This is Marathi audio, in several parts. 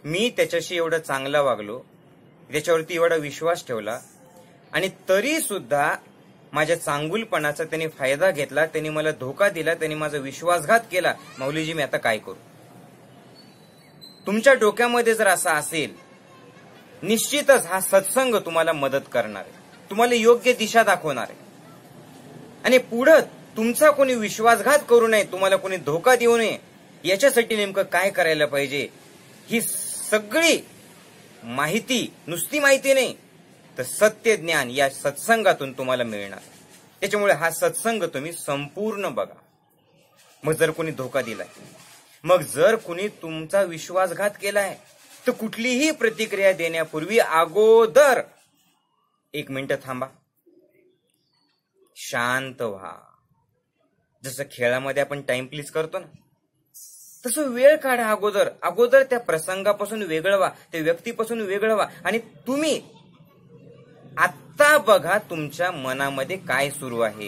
मी त्याच्याशी एवढं चांगला वागलो, त्याच्यावरती एवढा विश्वास ठेवला, आणि तरी सुद्धा माझ्या चांगुलपणाचा त्यांनी फायदा घेतला, त्यांनी मला धोका दिला, त्यांनी माझा विश्वासघात केला. माऊलीजी, मी आता काय करू? तुमच्या डोक्यामध्ये जर असा असेल, निश्चितच हा सत्संग तुम्हाला मदत करणार आहे, तुम्हाला योग्य दिशा दाखवणार आहे. आणि पुढं तुमचा कोणी विश्वासघात करू नये, तुम्हाला कोणी धोका देऊ नये, याच्यासाठी नेमकं काय करायला पाहिजे, ही सगळी माहिती, नुसती माहिती नाही तर सत्य ज्ञान या सत्संगातून तुम्हाला मिळणार. त्याच्यामुळे हा सत्संग तुम्ही संपूर्ण बघा. मग जर कोणी धोका दिलाय, मग जर कोणी तुमचा विश्वासघात केलाय, तर कुठलीही प्रतिक्रिया देण्यापूर्वी अगोदर 1 मिनिट थांबा, शांत व्हा. जसं खेळामध्ये आपण टाइम प्लीज करतो ना, तसं वेळ काढा. अगोदर त्या प्रसंगापासून वेगळं व्हा, त्या व्यक्तीपासून वेगळं व्हा, आणि तुम्ही आत्ता बघा तुमच्या मनामध्ये काय सुरू आहे.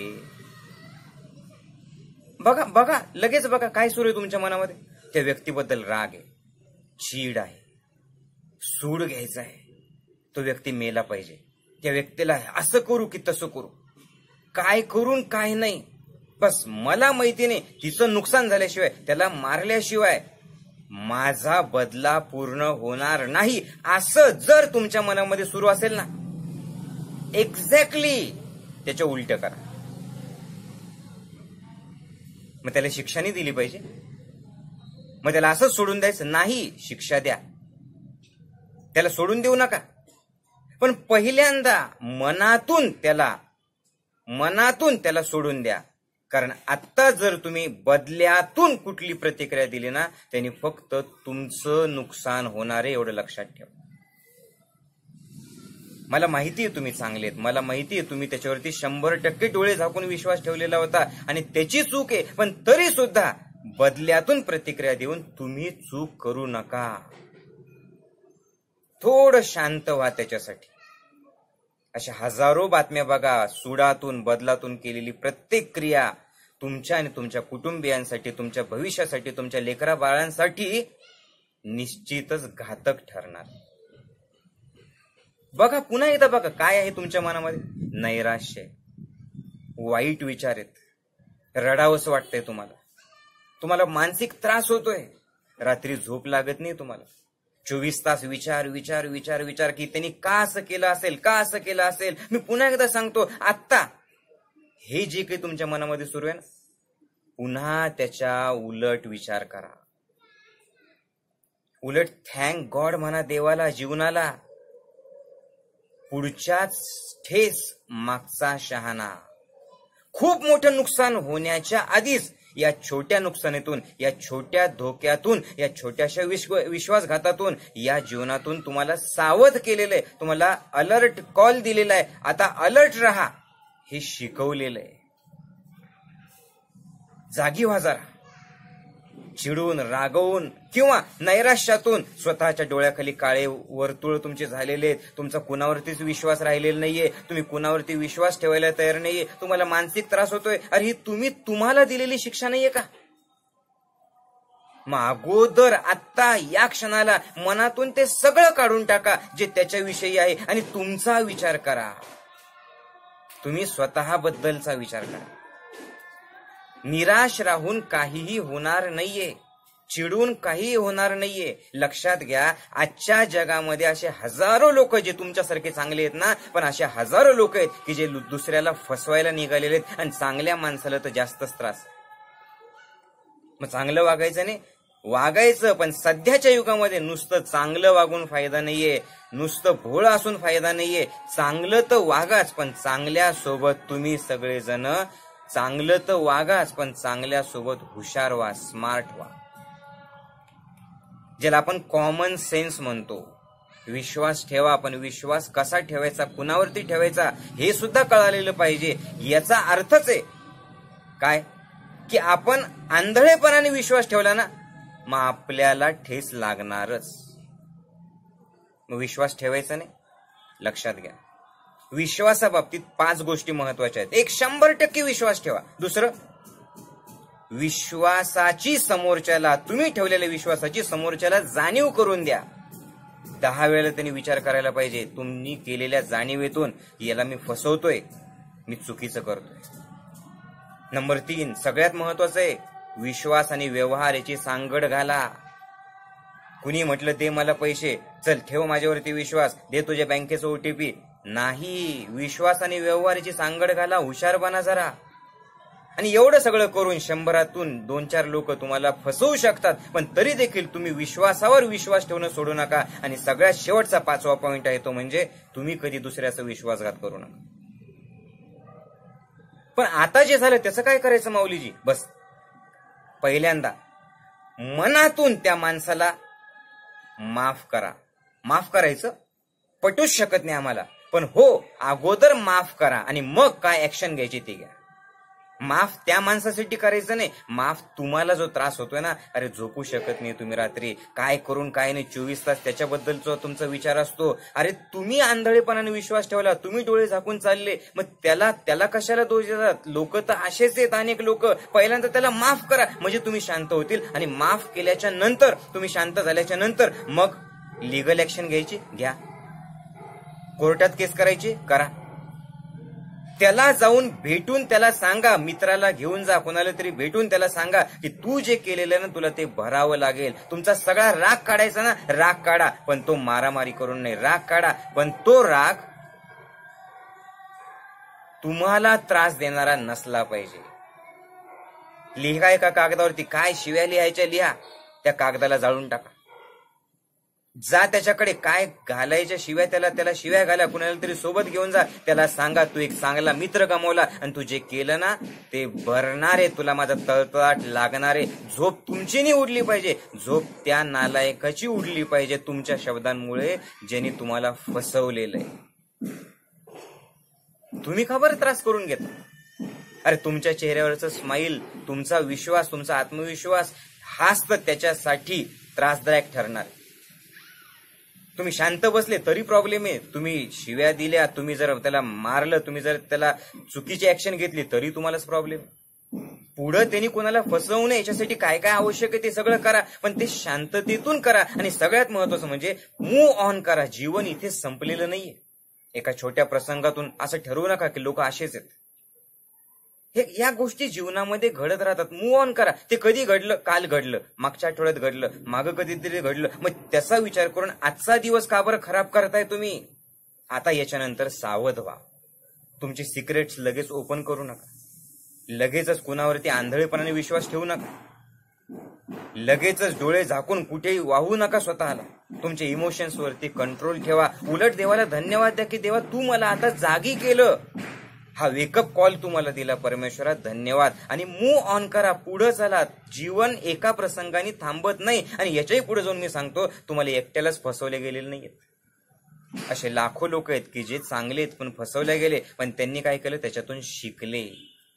बघा लगेच बघा काय सुरू आहे तुमच्या मनामध्ये. त्या व्यक्तीबद्दल राग आहे, चीड आहे, सूड घ्यायचा आहे, तो व्यक्ती मेला पाहिजे, त्या व्यक्तीला असं करू की तसं करू, काय करून काय नाही, बस मला माहिती नाही, तिचं नुकसान झाल्याशिवाय, त्याला मारल्याशिवाय माझा बदला पूर्ण होणार नाही, असं जर तुमच्या मनामध्ये सुरू असेल ना, एक्झॅक्टली त्याच्या उलट करा. मग त्याला शिक्षा नाही दिली पाहिजे, मग त्याला असंच सोडून द्यायचं नाही, शिक्षा द्या, त्याला सोडून देऊ नका. पण पहिल्यांदा मनातून त्याला सोडून द्या. कारण आता जर तुम्ही बदल्यातून कुठली प्रतिक्रिया दिली ना, त्यांनी फक्त तुमचं नुकसान होणार आहे, एवढं लक्षात ठेवा. मला माहिती आहे तुम्ही चांगले आहेत, मला माहिती आहे तुम्ही त्याच्यावरती 100% डोळे झाकून विश्वास ठेवलेला होता, आणि त्याची चूक आहे, पण तरी सुद्धा बदल्यातून प्रतिक्रिया देऊन तुम्ही चूक करू नका. थोडं शांत व्हा त्याच्यासाठी. अशा हजारो बातम्या बघा, सुडातून बदलातून केलेली प्रत्येक क्रिया तुमच्या आणि तुमच्या कुटुंबियांसाठी, तुमच्या भविष्यासाठी, तुमच्या लेकरा बाळांसाठी निश्चितच घातक ठरणार. बघा, पुन्हा एकदा बघा काय आहे तुमच्या मनामध्ये. नैराश्य आहे, वाईट विचार आहेत, रडावंसं वाटतंय, तुम्हाला मानसिक त्रास होतोय, रात्री झोप लागत नाही तुम्हाला, 24 तास विचार विचार विचार विचार की त्यांनी का असं केलं असेल. मी पुन्हा एकदा सांगतो, आत्ता हे जे काही तुमच्या मनामध्ये सुरू आहे ना, पुन्हा त्याच्या उलट विचार करा. उलट थँक गॉड म्हणा देवाला, जीवनाला. पुढच्याच ठेस मागचा शहाणा. खूप मोठं नुकसान होण्याच्या आधीच या छोट्या नुकसानीतून, या छोट्या धोक्यातून, या छोट्याशा विश्वासघातातून, या जीवनातून तुम्हाला सावध केलेलं आहे, तुम्हाला अलर्ट कॉल दिलेला आहे. आता अलर्ट राहा हे शिकवलेलं आहे. जागी व्हा जरा. चिडून, रागवून किंवा नैराश्यातून स्वतःच्या डोळ्याखाली काळे वर्तुळ तुमचे झालेले आहेत, तुमचा कुणावरतीच विश्वास राहिलेला नाहीये, तुम्ही कुणावरती विश्वास ठेवायला तयार नाहीये, तुम्हाला मानसिक त्रास होतोय. अरे ही तुम्हाला दिलेली शिक्षा नाहीये का? मग अगोदर आत्ता या क्षणाला मनातून ते सगळं काढून टाका जे त्याच्याविषयी आहे, आणि तुमचा विचार करा. तुम्ही स्वतःबद्दलचा विचार करा. निराश राहून काहीही होणार नाहीये, चिडून काहीही होणार नाहीये. लक्षात घ्या, आजच्या जगामध्ये असे हजारो लोक जे तुमच्यासारखे चांगले आहेत ना, पण असे हजारो लोक आहेत की जे दुसऱ्याला फसवायला निघालेले आहेत, आणि चांगल्या माणसाला तर जास्तच त्रास. मग चांगलं वागायचं नाही, वागायचं, पण सध्याच्या युगामध्ये नुसतं चांगलं वागून फायदा नाहीये, नुसतं भोळं असून फायदा नाहीये. चांगलं तर वागाच, पण चांगल्या सोबत तुम्ही सगळेजण चांगलं तर वागाच, पण चांगल्या सोबत हुशार व्हा, स्मार्ट व्हा. ज्याला आपण कॉमन सेन्स म्हणतो. विश्वास ठेवा, पण विश्वास कसा ठेवायचा, कुणावरती ठेवायचा हे सुद्धा कळालेलं पाहिजे. याचा अर्थच आहे काय की आपण आंधळेपणाने विश्वास ठेवला ना, मग आपल्याला ठेस लागणारच. मग विश्वास ठेवायचा नाही. लक्षात घ्या, विश्वासाबाबतीत 5 गोष्टी महत्वाच्या आहेत. एक, 100% विश्वास ठेवा. दुसरं, विश्वासाची समोरच्याला, तुम्ही ठेवलेल्या विश्वासाची समोरच्याला जाणीव करून द्या. 10 वेळेला त्यांनी विचार करायला पाहिजे, तुम्ही केलेल्या जाणीवेतून याला मी फसवतोय, मी चुकीचं करतोय. नंबर 3, सगळ्यात महत्वाचं आहे, विश्वास आणि व्यवहार याची सांगड घाला. कुणी म्हटलं दे मला पैसे, चल ठेव माझ्यावरती विश्वास, दे तुझ्या बँकेचं OTP. नाही, विश्वास आणि व्यवहाराची सांगड घाला, हुशार बना जरा. आणि एवढं सगळं करून 100तून 2-4 लोक तुम्हाला फसवू शकतात, पण तरी देखील तुम्ही विश्वासावर विश्वास ठेवणं सोडू नका. आणि सगळ्यात शेवटचा 5वा पॉइंट आहे तो म्हणजे तुम्ही कधी दुसऱ्याचा विश्वासघात करू नका. पण आता जे झालं त्याचं काय करायचं माऊलीजी? बस पहिल्यांदा मनातून त्या माणसाला माफ करा. माफ करायचं पटूच शकत नाही आम्हाला, पण हो अगोदर माफ करा आणि मग काय ऍक्शन घ्यायची ती घ्या. माफ त्या माणसासाठी करायचं नाही, माफ तुम्हाला जो त्रास होतोय ना, अरे झोपू शकत नाही तुम्ही रात्री, काय करून काय नाही 24 तास त्याच्याबद्दलचा तुमचा विचार असतो. अरे तुम्ही आंधळेपणाने विश्वास ठेवला, तुम्ही डोळे झाकून चालले, मग त्याला कशाला दोष देतात? लोक तर असेच आहेत, अनेक लोक. पहिल्यांदा त्याला माफ करा म्हणजे तुम्ही शांत होतील. आणि माफ केल्याच्या नंतर, तुम्ही शांत झाल्याच्या नंतर मग लिगल ऍक्शन घ्यायची घ्या, कोर्टात केस करायची करा. त्याला जाऊन भेटून त्याला सांगा, मित्राला घेऊन जा, कोणाला तरी भेटून त्याला सांगा की तू जे केलेलं ना तुला ते भरावं लागेल. तुमचा सगळा राग काढायचा ना, राग काढा, पण तो मारामारी करून नाही. राग काढा, पण तो राग तुम्हाला त्रास देणारा नसला पाहिजे. लिहा एका कागदावरती, काय शिव्या लिहायच्या लिहा, त्या कागदाला जाळून टाका. जा त्याच्याकडे, काय घालायच्या शिव्या त्याला शिव्या घाला, कुणाला तरी सोबत घेऊन जा, त्याला सांगा तू एक चांगला मित्र गमावला आणि तू जे केलं ना ते भरणार आहे, तुला माझा तळतळाट लागणार आहे. झोप तुमची नाही उडली पाहिजे, झोप त्या नालायकाची उडली पाहिजे तुमच्या शब्दांमुळे, ज्यांनी तुम्हाला फसवलेलं आहे. तुम्ही का बरं त्रास करून घेता? अरे तुमच्या चेहऱ्यावरचं स्माईल, तुमचा विश्वास, तुमचा आत्मविश्वास हाच तर त्याच्यासाठी त्रासदायक ठरणार. तुम्ही शांत बसले तरी प्रॉब्लेम आहे, तुम्ही शिव्या दिल्या, तुम्ही जर त्याला मारलं, तुम्ही जर त्याला चुकीची ऍक्शन घेतली तरी तुम्हालाच प्रॉब्लेम. पुढं त्यांनी कोणाला फसवू नये याच्यासाठी काय काय आवश्यक आहे ते सगळं करा, पण ते शांततेतून करा. आणि सगळ्यात महत्वाचं म्हणजे मूव्ह ऑन करा. जीवन इथे संपलेलं नाहीये. एका छोट्या प्रसंगातून असं ठरवू नका की लोक असेच आहेत. या गोष्टी जीवनामध्ये घडत राहतात. मूव्ह ऑन करा. ते कधी घडलं? काल घडलं, मागच्या आठवड्यात घडलं, मागं कधीतरी घडलं, मग त्याचा विचार करून आजचा दिवस का बरं खराब करताय तुम्ही? आता याच्यानंतर सावध व्हा. तुमचे सिक्रेट्स लगेच ओपन करू नका. लगेचच कुणावरती आंधळेपणाने विश्वास ठेवू नका. लगेचच डोळे झाकून कुठेही वाहू नका स्वतःला. तुमच्या इमोशन्स वरती कंट्रोल ठेवा. उलट देवाला धन्यवाद द्या की देवा तू मला आता जागी केलं. हा वेकअप कॉल तुम्हाला दिला परमेश्वरा, धन्यवाद. आणि मूव्ह ऑन करा, पुढे चला. जीवन एका प्रसंगाने थांबत नाही. आणि याच्याही पुढे जाऊन मी सांगतो, तुम्हाला एकट्यालाच फसवले गेलेले नाहीयेत. असे लाखो लोक आहेत की जे चांगले आहेत पण फसवले गेले, पण त्यांनी काय केलं? त्याच्यातून शिकले.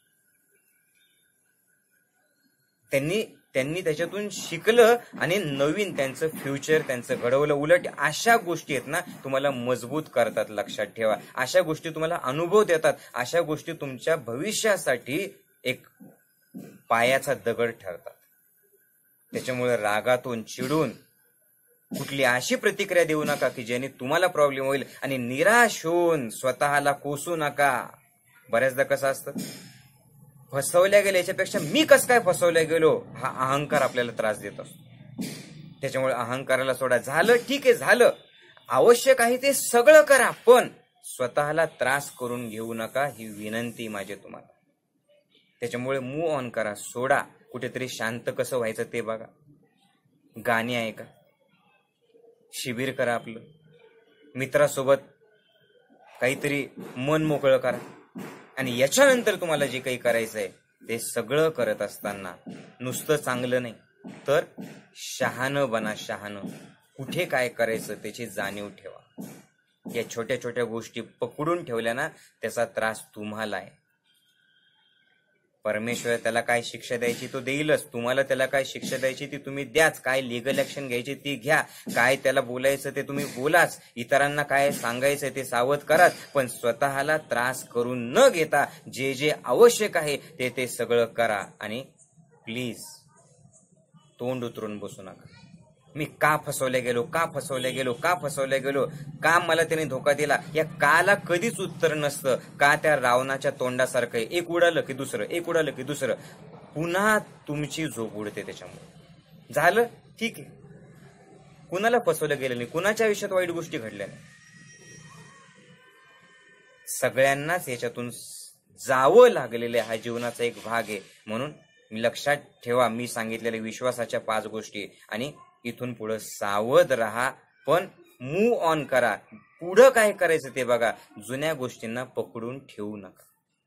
त्यांनी त्याच्यातून शिकलं आणि नवीन त्यांचं फ्युचर त्यांचं घडवलं. उलट अशा गोष्टी आहेत ना तुम्हाला मजबूत करतात. लक्षात ठेवा, अशा गोष्टी तुम्हाला अनुभव देतात. अशा गोष्टी तुमच्या भविष्यासाठी एक पायाचा दगड ठरतात. त्याच्यामुळे रागातून चिडून कुठली अशी प्रतिक्रिया देऊ नका की ज्याने तुम्हाला प्रॉब्लेम होईल. आणि निराश होऊन स्वतःला कोसू नका. बऱ्याचदा कसं असतं, फसवल्या गेले याच्यापेक्षा मी कसं काय फसवल्या गेलो हा अहंकार आपल्याला त्रास देत असतो. त्याच्यामुळे अहंकाराला सोडा. झालं ठीक आहे, झालं, आवश्यक आहे ते सगळं करा, पण स्वतःला त्रास करून घेऊ नका, ही विनंती माझी तुम्हाला. त्याच्यामुळे मूव्ह ऑन करा, सोडा. कुठेतरी शांत कसं व्हायचं ते बघा. गाणी ऐका, शिबिर करा, आपलं मित्रासोबत काहीतरी मन मोकळं करा. आणि याच्यानंतर तुम्हाला जे काही करायचंय ते सगळं करत असताना नुसतं चांगलं नाही तर शहाणं बना. शहाणं, कुठे काय करायचं त्याची जाणीव ठेवा. या छोट्या छोट्या गोष्टी पकडून ठेवल्या ना त्याचा त्रास तुम्हाला आहे. परमेश्वर त्याला काय शिक्षा द्यायची तो देईलच. तुम्हाला त्याला काय शिक्षा द्यायची ती तुम्ही द्याच. काय लिगल ऍक्शन घ्यायची ती घ्या. काय त्याला बोलायचं ते तुम्ही बोलाच. इतरांना काय सांगायचं ते सावध कराच. पण स्वतःला त्रास करून न घेता जे जे आवश्यक आहे ते सगळं करा. आणि प्लीज तोंड उतरून बसू नका. मी का फसवले गेलो, का फसवले गेलो, का फसवले गेलो, का मला त्याने धोका दिला, या काला कधीच उत्तर नसतं. का त्या रावणाच्या तोंडासारखं एक उडालं की दुसरं, एक उडालं की दुसरं, पुन्हा तुमची झोप उडते. त्याच्यामुळे झालं ठीक आहे, कुणाला फसवलं गेलं नाही, कुणाच्या आयुष्यात वाईट गोष्टी घडल्या नाही, सगळ्यांनाच याच्यातून जावं लागलेले हा जीवनाचा एक भाग आहे. म्हणून लक्षात ठेवा मी सांगितलेल्या विश्वासाच्या 5 गोष्टी आणि इथून पुढे सावध राहा, पण मूव्ह ऑन करा. पुढं काय करायचं ते बघा, जुन्या गोष्टींना पकडून ठेवू नका.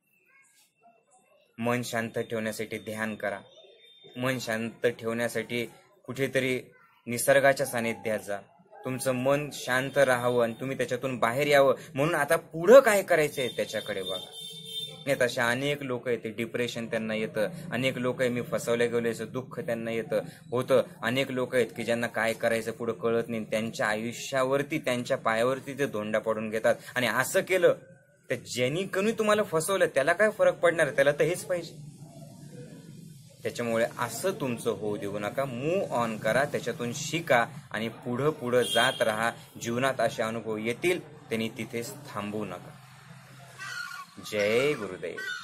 मन शांत ठेवण्यासाठी ध्यान करा, मन शांत ठेवण्यासाठी कुठेतरी निसर्गाच्या सानिध्यात जा. तुमचं मन शांत राहावं आणि तुम्ही त्याच्यातून बाहेर यावं. म्हणून आता पुढं काय करायचंय त्याच्याकडे बघा. नाही तशा अनेक लोक आहेत, डिप्रेशन त्यांना येतं, अनेक लोक आहे मी फसवले गेल्याचं दुःख त्यांना येतं होतं, अनेक लोक आहेत की ज्यांना काय करायचं पुढे कळत नाही, त्यांच्या आयुष्यावरती त्यांच्या पायावरती ते धोंडा पाडून घेतात. आणि असं केलं तर ज्यांनी कोणी तुम्हाला फसवलं त्याला काय फरक पडणार, त्याला तर हेच पाहिजे. त्याच्यामुळे असं तुमचं होऊ देऊ नका, मूव्ह ऑन करा, त्याच्यातून शिका आणि पुढं जात राहा. जीवनात असे अनुभव येतील, त्यांनी तिथेच थांबू नका. जय गुरुदेव.